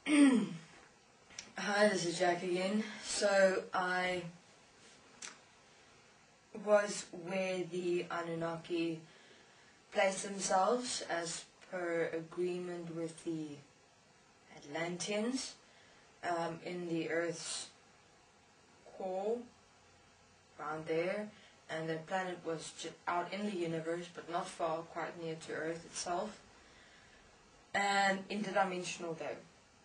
Hi, this is Jack again. So I was where the Anunnaki placed themselves as per agreement with the Atlanteans in the Earth's core, around there, and the planet was out in the universe, but not far, quite near to Earth itself, and interdimensional though.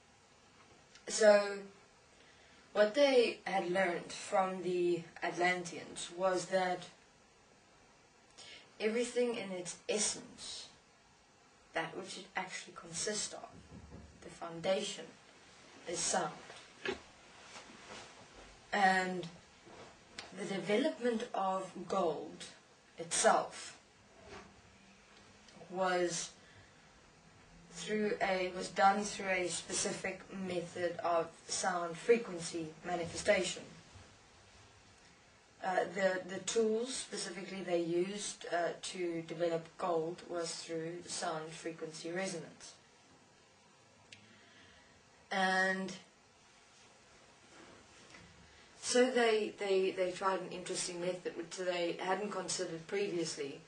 So what they had learned from the Atlanteans was that everything in its essence, that which it actually consists of, the foundation, is sound. And the development of gold itself was done through a specific method of sound frequency manifestation. The tools specifically they used to develop gold was through sound frequency resonance. And so they tried an interesting method which they hadn't considered previously.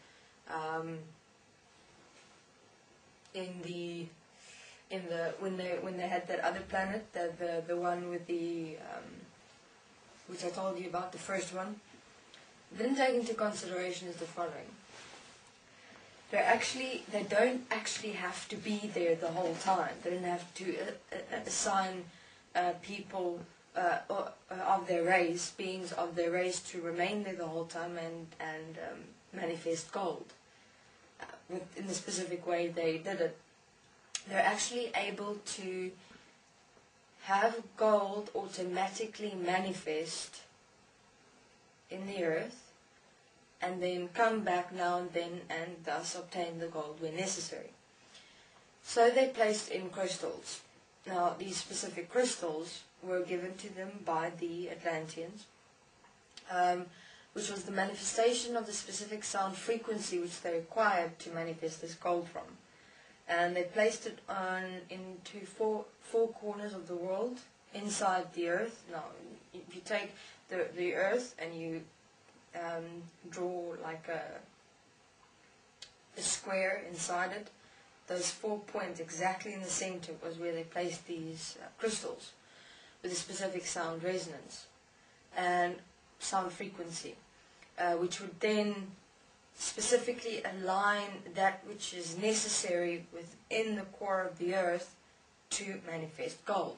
When they had that other planet, the one with the which I told you about, the first one, didn't take into consideration is the following. They don't actually have to be there the whole time. They don't have to assign people of their race, beings of their race, to remain there the whole time and manifest gold. In the specific way they did it, they're actually able to have gold automatically manifest in the earth and then come back now and then and thus obtain the gold when necessary. So they placed in crystals. Now these specific crystals were given to them by the Atlanteans, which was the manifestation of the specific sound frequency which they required to manifest this gold from. And they placed it into four corners of the world inside the earth. Now, if you take the earth and you draw like a square inside it, those 4 points exactly in the center was where they placed these crystals with a specific sound resonance and sound frequency, which would then specifically align that which is necessary within the core of the earth to manifest gold.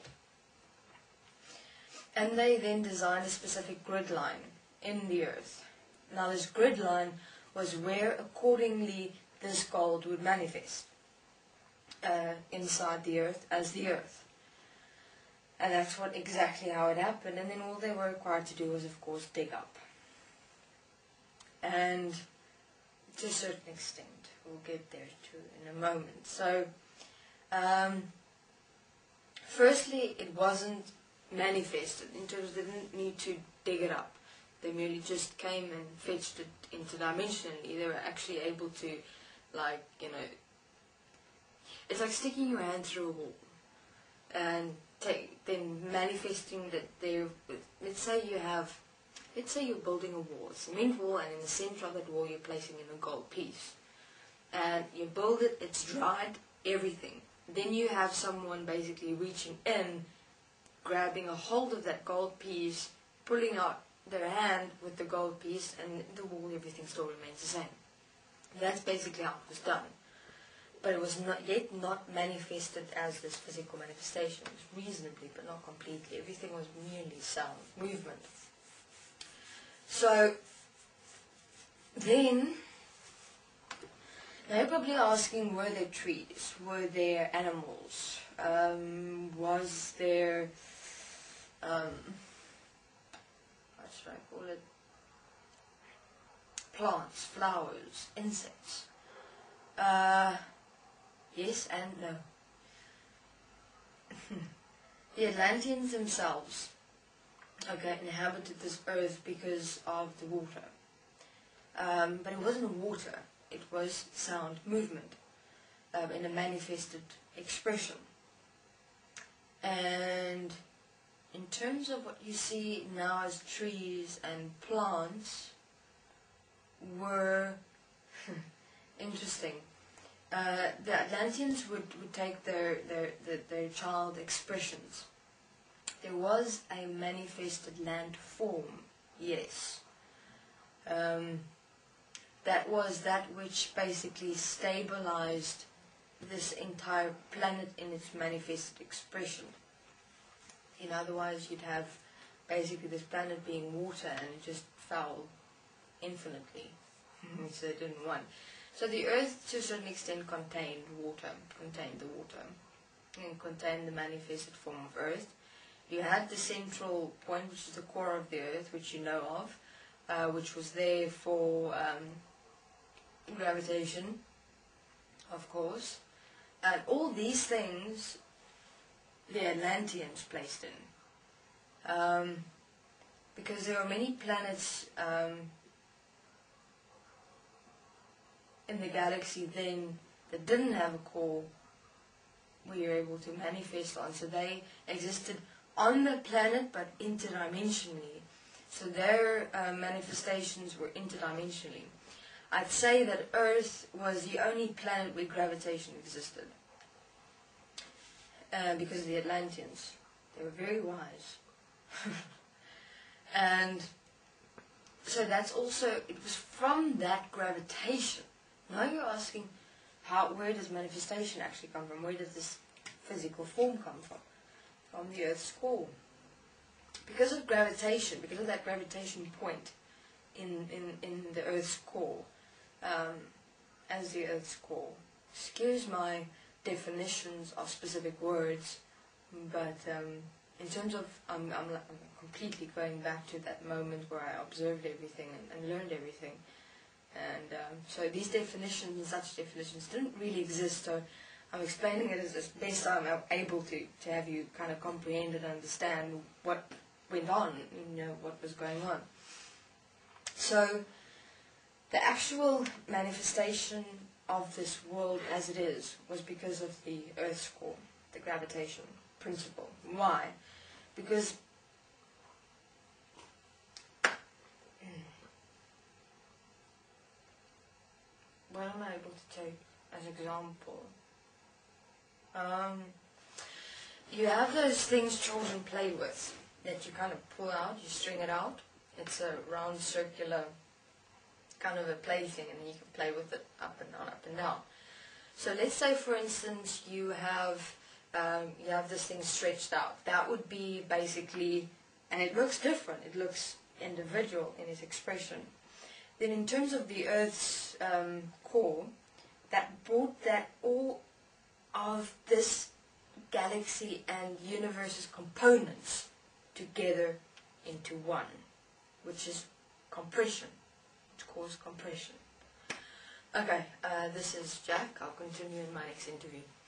And they then designed a specific grid line in the earth. Now this grid line was where accordingly this gold would manifest inside the earth as the earth. And that's exactly how it happened. And then all they were required to do was, of course, dig up. And to a certain extent, we'll get there too in a moment. So, firstly, it wasn't manifested. In terms, they didn't need to dig it up. They merely just came and fetched it interdimensionally. They were actually able to, it's like sticking your hand through a wall and then manifesting that there. Let's say you're building a wall, a cement wall, and in the center of that wall you're placing in a gold piece. And you build it, it's dried, everything. Then you have someone basically reaching in, grabbing a hold of that gold piece, pulling out their hand with the gold piece, and the wall, everything still remains the same. That's basically how it was done. But it was not yet manifested as this physical manifestation. It was reasonably, but not completely. Everything was merely sound, movement. So, then, now you're probably asking, were there trees? Were there animals? Was there, what should I call it? Plants, flowers, insects? Yes and no. The Atlanteans themselves inhabited this earth because of the water. But it wasn't water, it was sound movement in a manifested expression. And in terms of what you see now as trees and plants were interesting. The Atlanteans would take their child expressions. There was a manifested land form, yes. That was that which basically stabilized this entire planet in its manifested expression. In otherwise, you'd have basically this planet being water and it just fell infinitely. So it didn't want. So the Earth, to a certain extent, contained the water, and contained the manifested form of Earth. You had the central point, which is the core of the Earth, which you know of, which was there for gravitation, of course. And all these things the Atlanteans placed in. Because there are many planets in the galaxy then that didn't have a core where you're able to manifest on. So they existed on the planet but interdimensionally. So their manifestations were interdimensionally. I'd say that Earth was the only planet where gravitation existed. Because of the Atlanteans. They were very wise. And so that's also, it was from that gravitation. Now you're asking, where does manifestation actually come from? Where does this physical form come from? From the Earth's core. Because of gravitation, because of that gravitation point in the Earth's core, as the Earth's core. Excuse my definitions of specific words, but in terms of, I'm completely going back to that moment where I observed everything and learned everything. And so these definitions and such definitions didn't really exist, so I'm explaining it as best I'm able to have you kind of comprehend and understand what went on, what was going on. So the actual manifestation of this world as it is was because of the Earth's core, the gravitation principle. Why? Because what am I able to take as an example? You have those things children play with that you kind of pull out, you string it out. It's a round circular kind of a plaything, and then you can play with it up and down, up and down. So let's say, for instance, you have this thing stretched out. That would be basically, and it looks different. It looks individual in its expression. Then in terms of the Earth's core, that brought that all of this galaxy and universe's components together into one, which is compression. It causes compression. Okay, this is Jack. I'll continue in my next interview.